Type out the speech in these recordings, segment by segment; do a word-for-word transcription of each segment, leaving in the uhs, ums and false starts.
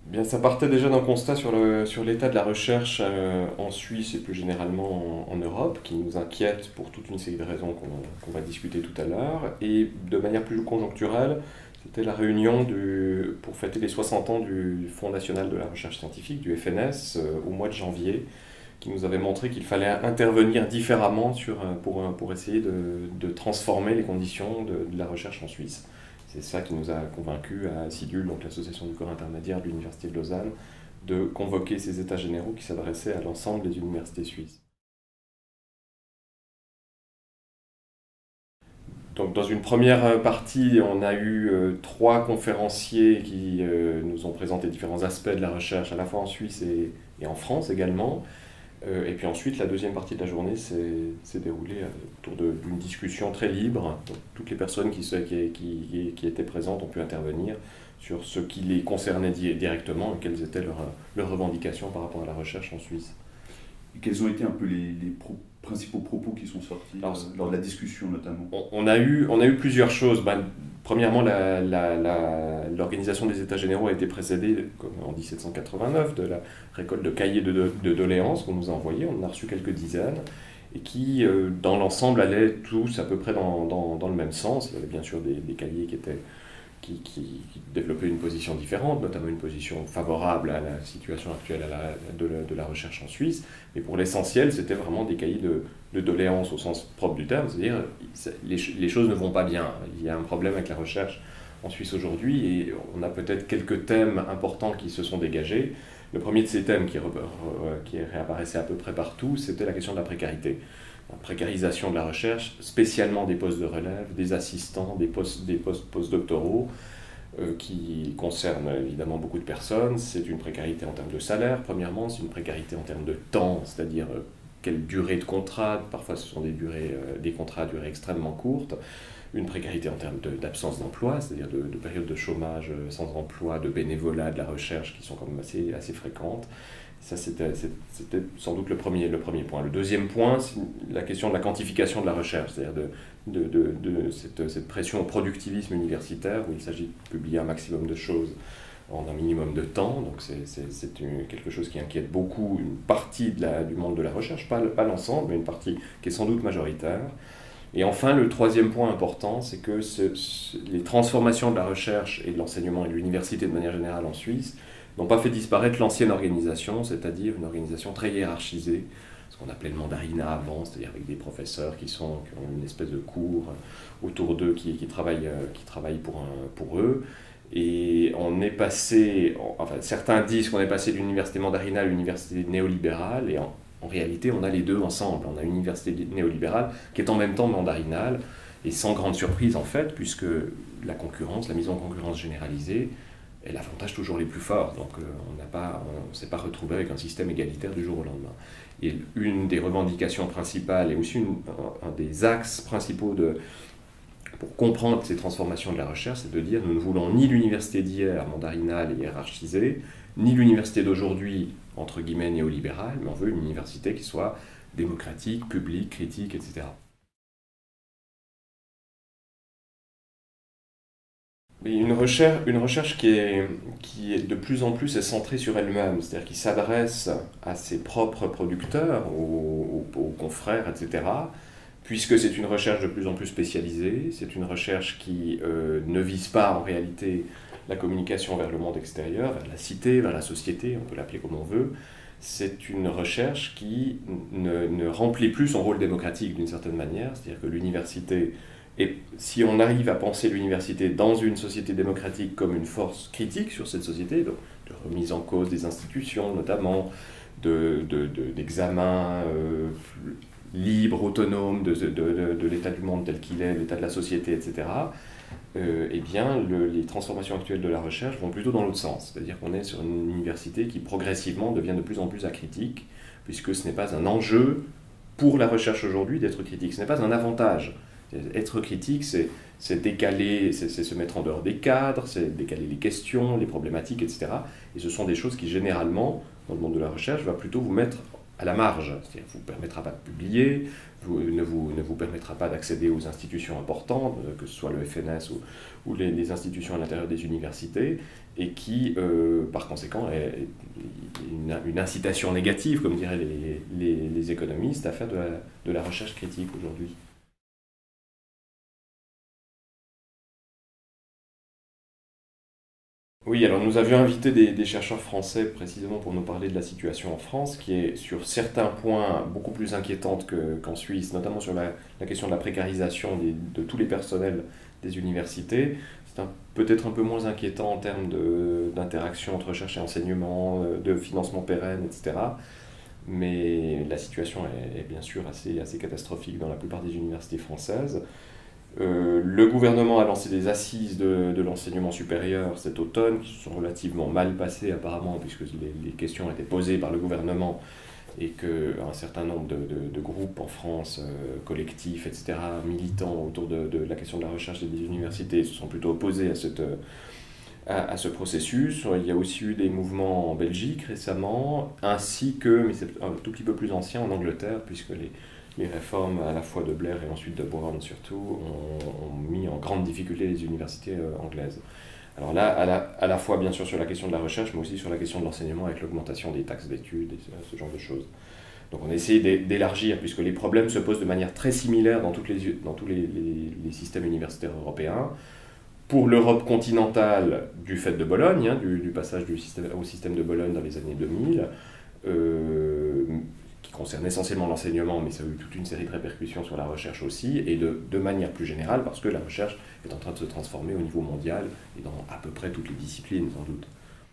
Bien, ça partait déjà d'un constat sur le, sur l'état de la recherche euh, en Suisse et plus généralement en, en Europe, qui nous inquiète pour toute une série de raisons qu'on qu'on va discuter tout à l'heure. Et de manière plus conjoncturelle, c'était la réunion du, pour fêter les soixante ans du Fonds national de la recherche scientifique, du F N S, euh, au mois de janvier, qui nous avait montré qu'il fallait intervenir différemment sur, euh, pour, euh, pour essayer de, de transformer les conditions de, de la recherche en Suisse. C'est ça qui nous a convaincus à SIDUL, donc l'association du corps intermédiaire de l'Université de Lausanne, de convoquer ces états généraux qui s'adressaient à l'ensemble des universités suisses. Donc, dans une première partie, on a eu euh, trois conférenciers qui euh, nous ont présenté différents aspects de la recherche, à la fois en Suisse et, et en France également. Euh, et puis ensuite, la deuxième partie de la journée s'est déroulée euh, autour d'une discussion très libre. Donc, toutes les personnes qui, qui, qui, qui étaient présentes ont pu intervenir sur ce qui les concernait di directement et quelles étaient leurs, leurs revendications par rapport à la recherche en Suisse. Et quels ont été un peu les, les pro principaux propos qui sont sortis Alors, euh, lors de la discussion notamment? on, on, a eu, on a eu plusieurs choses. Ben, premièrement, l'organisation des États généraux a été précédée, comme en mille sept cent quatre-vingt-neuf, de la récolte de cahiers de, de, de doléances qu'on nous a envoyés. On en a reçu quelques dizaines et qui, euh, dans l'ensemble, allaient tous à peu près dans, dans, dans le même sens. Il y avait bien sûr des, des cahiers qui étaient Qui, qui, qui développaient une position différente, notamment une position favorable à la situation actuelle à la, de, la, de la recherche en Suisse. Mais pour l'essentiel, c'était vraiment des cahiers de, de doléances au sens propre du terme, c'est-à-dire les, les choses ne vont pas bien. Il y a un problème avec la recherche en Suisse aujourd'hui et on a peut-être quelques thèmes importants qui se sont dégagés. Le premier de ces thèmes qui, qui réapparaissait à peu près partout, c'était la question de la précarité. La précarisation de la recherche, spécialement des postes de relève, des assistants, des postes, des postes postdoctoraux, euh, qui concernent évidemment beaucoup de personnes. C'est une précarité en termes de salaire, premièrement, c'est une précarité en termes de temps, c'est-à-dire euh, quelle durée de contrat, parfois ce sont des, durées, euh, des contrats à durée extrêmement courte, une précarité en termes d'absence d'emploi, c'est-à-dire de, de périodes de chômage sans emploi, de bénévolat, de la recherche qui sont quand même assez, assez fréquentes. Ça, c'était sans doute le premier, le premier point. Le deuxième point, c'est la question de la quantification de la recherche, c'est-à-dire de, de, de, de cette, cette pression au productivisme universitaire, où il s'agit de publier un maximum de choses en un minimum de temps. Donc c'est quelque chose qui inquiète beaucoup une partie de la, du monde de la recherche, pas, pas l'ensemble, mais une partie qui est sans doute majoritaire. Et enfin, le troisième point important, c'est que ce, ce, les transformations de la recherche et de l'enseignement et de l'université de manière générale en Suisse n'ont pas fait disparaître l'ancienne organisation, c'est-à-dire une organisation très hiérarchisée, ce qu'on appelait le mandarinat avant, c'est-à-dire avec des professeurs qui, sont, qui ont une espèce de cours autour d'eux qui, qui travaillent, qui travaillent pour, un, pour eux. Et on est passé, enfin certains disent qu'on est passé d'une université mandarinale à une université néolibérale, et en, en réalité on a les deux ensemble. On a une université néolibérale qui est en même temps mandarinale, et sans grande surprise en fait, puisque la concurrence, la mise en concurrence généralisée, elle avantage toujours les plus forts. Donc euh, on ne s'est pas retrouvé avec un système égalitaire du jour au lendemain. Et une des revendications principales, et aussi une, un, un des axes principaux de, pour comprendre ces transformations de la recherche, c'est de dire nous ne voulons ni l'université d'hier mandarinale et hiérarchisée, ni l'université d'aujourd'hui, entre guillemets, néolibérale, mais on veut une université qui soit démocratique, publique, critique, et cetera. Mais une recherche, une recherche qui est, qui est de plus en plus est centrée sur elle-même, c'est-à-dire qui s'adresse à ses propres producteurs, aux, aux, aux confrères, et cetera, puisque c'est une recherche de plus en plus spécialisée, c'est une recherche qui euh, ne vise pas en réalité la communication vers le monde extérieur, vers la cité, vers la société, on peut l'appeler comme on veut. C'est une recherche qui ne, ne remplit plus son rôle démocratique d'une certaine manière, c'est-à-dire que l'université, et si on arrive à penser l'université dans une société démocratique comme une force critique sur cette société, de, de remise en cause des institutions notamment, d'examens de, de, euh, libres, autonomes de, de, de, de l'état du monde tel qu'il est, l'état de la société, et cetera, euh, eh bien, le, les transformations actuelles de la recherche vont plutôt dans l'autre sens. C'est-à-dire qu'on est sur une université qui progressivement devient de plus en plus acritique, puisque ce n'est pas un enjeu pour la recherche aujourd'hui d'être critique, ce n'est pas un avantage. Être critique, c'est décaler, c'est se mettre en dehors des cadres, c'est décaler les questions, les problématiques, et cetera. Et ce sont des choses qui, généralement, dans le monde de la recherche, va plutôt vous mettre à la marge, c'est-à-dire ne vous permettra pas de publier, vous, ne, vous, ne vous permettra pas d'accéder aux institutions importantes, que ce soit le F N S ou, ou les, les institutions à l'intérieur des universités, et qui, euh, par conséquent, est une, une incitation négative, comme diraient les, les, les économistes, à faire de la, de la recherche critique aujourd'hui. Oui, alors nous avions invité des, des chercheurs français précisément pour nous parler de la situation en France, qui est sur certains points beaucoup plus inquiétante que, qu'en Suisse, notamment sur la, la question de la précarisation des, de tous les personnels des universités. C'est un, peut-être un peu moins inquiétant en termes de, d'interaction entre recherche et enseignement, de financement pérenne, et cetera. Mais la situation est, est bien sûr assez, assez catastrophique dans la plupart des universités françaises. Euh, le gouvernement a lancé des assises de, de l'enseignement supérieur cet automne, qui se sont relativement mal passées apparemment, puisque les, les questions étaient posées par le gouvernement et qu'un certain nombre de, de, de groupes en France, euh, collectifs, et cetera, militants autour de, de la question de la recherche et des universités, se sont plutôt opposés à, cette, à, à ce processus. Il y a aussi eu des mouvements en Belgique récemment, ainsi que, mais c'est un tout petit peu plus ancien, en Angleterre, puisque les Les réformes à la fois de Blair et ensuite de Brown surtout ont, ont mis en grande difficulté les universités euh, anglaises. Alors là, à la, à la fois bien sûr sur la question de la recherche, mais aussi sur la question de l'enseignement avec l'augmentation des taxes d'études et ce, ce genre de choses. Donc on essaie d'élargir, puisque les problèmes se posent de manière très similaire dans, toutes les, dans tous les, les, les systèmes universitaires européens. Pour l'Europe continentale, du fait de Bologne, hein, du, du passage du système, au système de Bologne dans les années deux mille, euh, qui concerne essentiellement l'enseignement, mais ça a eu toute une série de répercussions sur la recherche aussi, et de, de manière plus générale, parce que la recherche est en train de se transformer au niveau mondial, et dans à peu près toutes les disciplines, sans doute.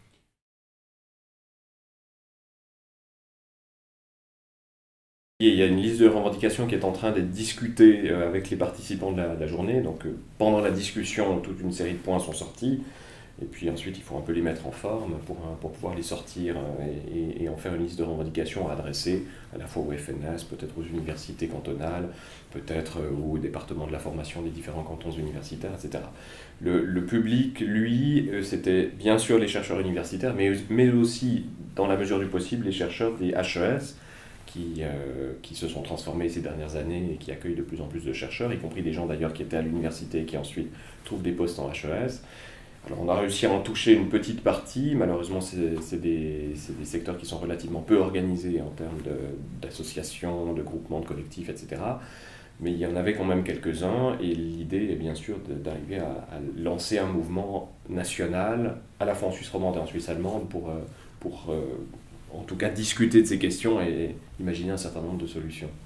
Et il y a une liste de revendications qui est en train d'être discutée avec les participants de la, de la journée, donc pendant la discussion, toute une série de points sont sortis, et puis ensuite il faut un peu les mettre en forme pour, pour pouvoir les sortir et, et, et en faire une liste de revendications à adresser à la fois au F N S, peut-être aux universités cantonales, peut-être aux départements de la formation des différents cantons universitaires, et cetera. Le, le public, lui, c'était bien sûr les chercheurs universitaires, mais, mais aussi, dans la mesure du possible, les chercheurs des H E S, qui, euh, qui se sont transformés ces dernières années et qui accueillent de plus en plus de chercheurs, y compris des gens d'ailleurs qui étaient à l'université et qui ensuite trouvent des postes en H E S. Alors on a réussi à en toucher une petite partie, malheureusement c'est des, des secteurs qui sont relativement peu organisés en termes d'associations, de, de groupements, de collectifs, et cetera. Mais il y en avait quand même quelques-uns, et l'idée est bien sûr d'arriver à, à lancer un mouvement national, à la fois en Suisse romande et en Suisse allemande, pour, pour euh, en tout cas discuter de ces questions et imaginer un certain nombre de solutions.